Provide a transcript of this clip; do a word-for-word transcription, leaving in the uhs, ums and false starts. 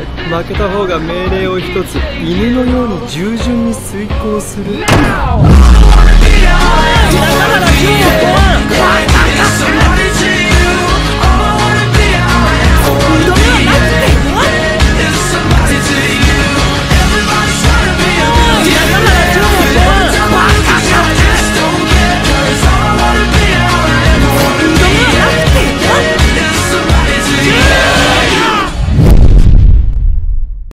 負けた方が命令を一つ犬のように従順に遂行する。